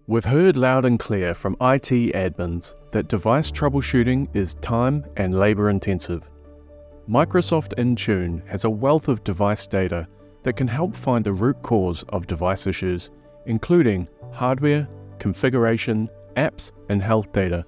We've heard loud and clear from IT admins that device troubleshooting is time and labor intensive. Microsoft Intune has a wealth of device data that can help find the root cause of device issues, including hardware, configuration, apps, and health data.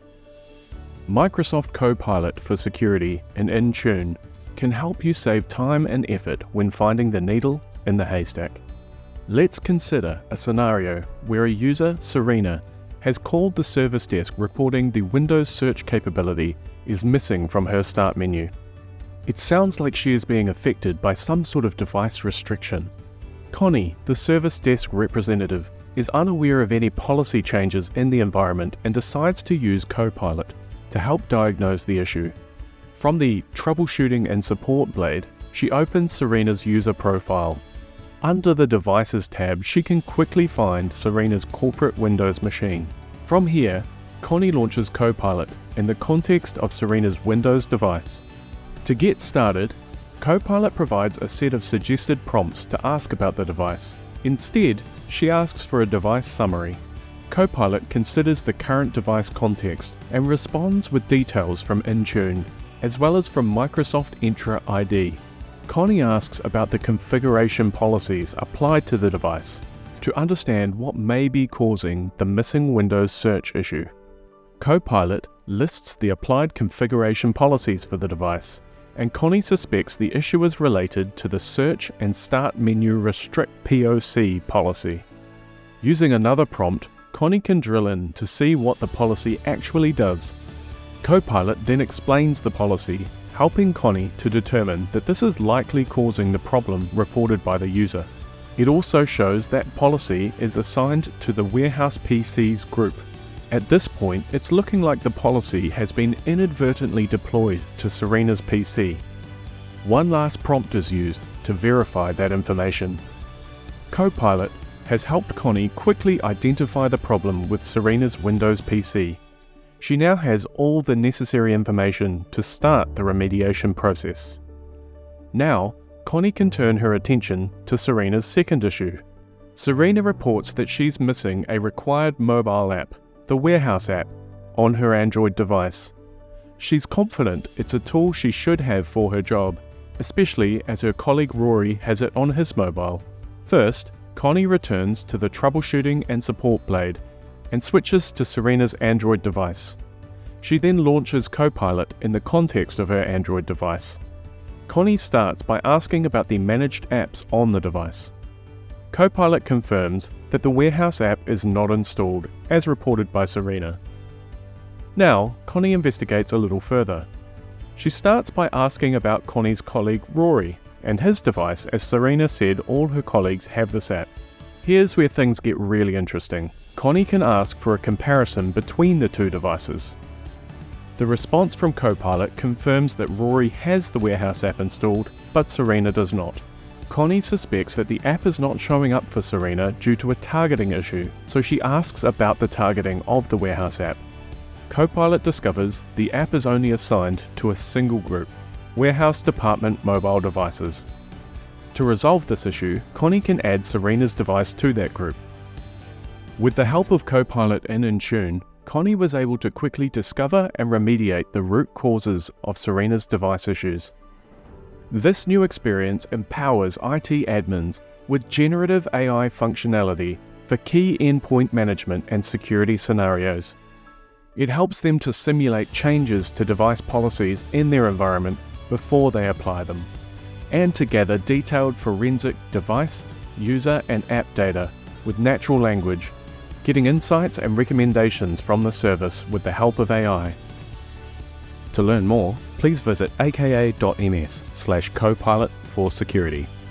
Microsoft Copilot for Security in Intune can help you save time and effort when finding the needle in the haystack. Let's consider a scenario where a user, Serena, has called the service desk reporting the Windows search capability is missing from her start menu. It sounds like she is being affected by some sort of device restriction. Connie, the service desk representative, is unaware of any policy changes in the environment and decides to use Copilot to help diagnose the issue. From the Troubleshooting and Support blade, she opens Serena's user profile. Under the Devices tab, she can quickly find Serena's corporate Windows machine. From here, Connie launches Copilot in the context of Serena's Windows device. To get started, Copilot provides a set of suggested prompts to ask about the device. Instead, she asks for a device summary. Copilot considers the current device context and responds with details from Intune, as well as from Microsoft Entra ID. Connie asks about the configuration policies applied to the device to understand what may be causing the missing Windows search issue. Copilot lists the applied configuration policies for the device, and Connie suspects the issue is related to the Search and Start Menu Restrict POC policy. Using another prompt, Connie can drill in to see what the policy actually does. Copilot then explains the policy, helping Connie to determine that this is likely causing the problem reported by the user. It also shows that policy is assigned to the Warehouse PCs group. At this point, it's looking like the policy has been inadvertently deployed to Serena's PC. One last prompt is used to verify that information. Copilot has helped Connie quickly identify the problem with Serena's Windows PC. She now has all the necessary information to start the remediation process. Now, Connie can turn her attention to Serena's second issue. Serena reports that she's missing a required mobile app, the Warehouse app, on her Android device. She's confident it's a tool she should have for her job, especially as her colleague Rory has it on his mobile. First, Connie returns to the Troubleshooting and Support blade and switches to Serena's Android device. She then launches Copilot in the context of her Android device. Connie starts by asking about the managed apps on the device. Copilot confirms that the Warehouse app is not installed, as reported by Serena. Now, Connie investigates a little further. She starts by asking about Connie's colleague Rory and his device, as Serena said all her colleagues have this app. Here's where things get really interesting. Connie can ask for a comparison between the two devices. The response from Copilot confirms that Rory has the Warehouse app installed, but Serena does not. Connie suspects that the app is not showing up for Serena due to a targeting issue, so she asks about the targeting of the Warehouse app. Copilot discovers the app is only assigned to a single group, Warehouse Department mobile devices. To resolve this issue, Connie can add Serena's device to that group. With the help of Copilot in Intune, Connie was able to quickly discover and remediate the root causes of Serena's device issues. This new experience empowers IT admins with generative AI functionality for key endpoint management and security scenarios. It helps them to simulate changes to device policies in their environment before they apply them, and to gather detailed forensic device, user and app data with natural language, getting insights and recommendations from the service with the help of AI. To learn more, please visit aka.ms/copilot for security.